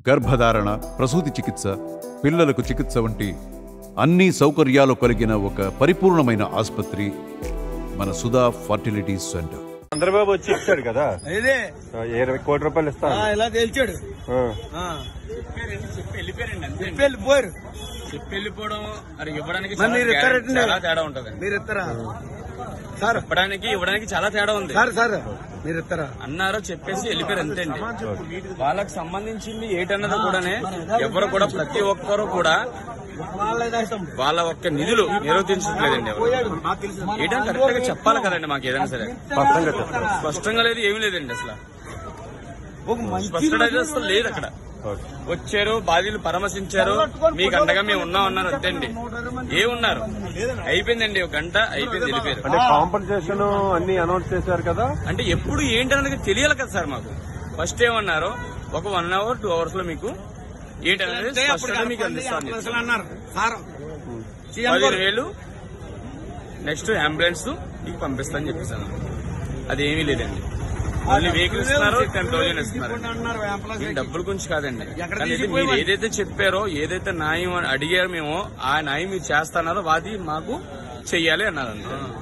గర్భధారణ, ప్రసూతి చికిత్స, పిల్లలకు చికిత్స వంటి అన్ని సౌకర్యాలు కలిగిన ఒక పరిపూర్ణమైన ఆసుపత్రి మన సుధా ఫర్టిలిటీ సెంటర్. చంద్రబాబు వచ్చి ఇచ్చాడు కదా, 20 కోట్ల రూపాయలు ఇస్తాను ఇలా తెలిచాడు. వెళ్ళిపోవడం అది ఇవ్వడానికి మీరు చాలా తేడా ఉంటుంది. మీరు ఇస్తారా సార్? ఇవ్వడానికి చాలా తేడా ఉంది సార్. మీరు ఇస్తారా అన్నారో చెప్పేసి వెళ్ళిపోయారు అంతే అండి. వాళ్ళకి సంబంధించింది ఏటన్నది కూడానే ఎవరు కూడా ప్రతి ఒక్కరు కూడా వాళ్ళ ఒక్క నిధులు నిర్వర్తించట్లేదండి. ఏటంటే కరెక్ట్ గా చెప్పాలి కదండి మాకు ఏదైనా సరే. స్పష్టంగా లేదు, ఏమీ లేదండి. అసలు స్పష్టత అసలు లేదు. అక్కడ వచ్చారు, బాధ్యులు పరామర్శించారు, మీకు అండగా మేము ఉన్నాం అన్నారు అంతే అండి. ఏమున్నారు, అయిపోయిందండి, ఒక గంట అయిపోయింది, వెళ్ళిపోయారు. అంటే కాంపెన్సేషన్ అన్ని అనౌన్స్ చేశారు కదా, అంటే ఎప్పుడు ఏంటనేది తెలియాలి కదా సార్ మాకు. ఫస్ట్ ఏమన్నారు, ఒక 1 hour 2 hours లో మీకు ఏంటనేది స్పష్టంగా మీకు అందిస్తాను. 15,000 నెక్స్ట్ అంబులెన్స్ మీకు పంపిస్తానని చెప్పేసాను. అదేమీ లేదండి. ఓన్లీ వెహికల్ ఇస్తున్నారు, 10,000 ఇస్తున్నారు. డబ్బుల గురించి కాదండి. మీరు ఏదైతే చెప్పారో, ఏదైతే న్యాయం అడిగారో మేము ఆ న్యాయం మీరు చేస్తారో అది మాకు చెయ్యాలి అన్నారండి.